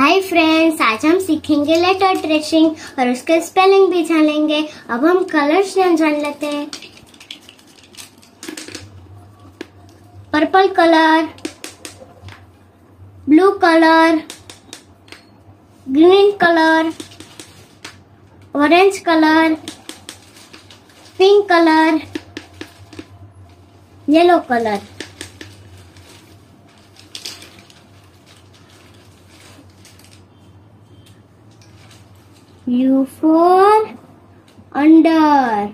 Hi friends, आज हम सीखेंगे लेटर ट्रेसिंग और उसके स्पेलिंग भी जानेंगे। अब हम कलर्स जान लेते हैं। Purple colour, blue colour, green colour, orange colour, pink colour, yellow colour. U for under.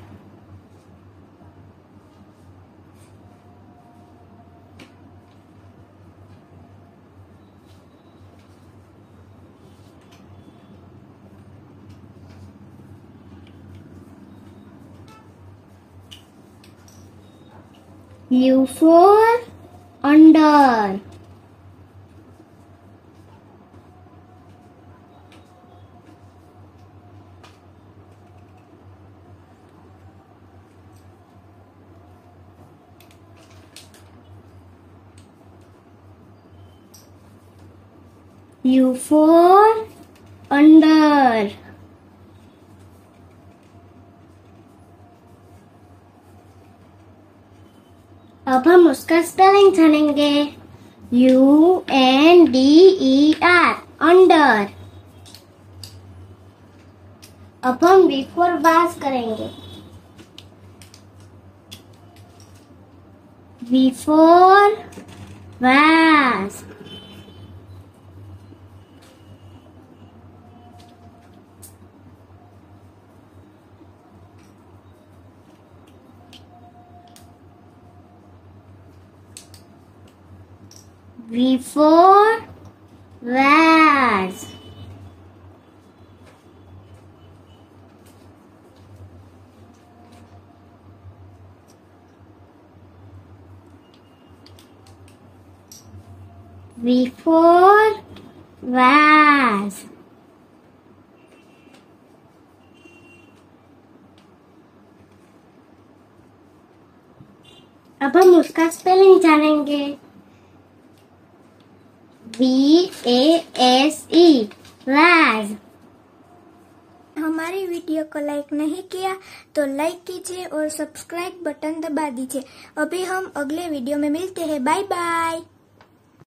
U for under. U for under. अब हम उसका स्पेलिंग जानेंगे। UNDER, under. अब हम V for vase करेंगे। V for vase। V for vase। V for vase। अब हम उसका स्पेलिंग जानेंगे। VASE, vase। हमारी वीडियो को लाइक नहीं किया तो लाइक कीजिए और सब्सक्राइब बटन दबा दीजिए। अभी हम अगले वीडियो में मिलते हैं। Bye bye.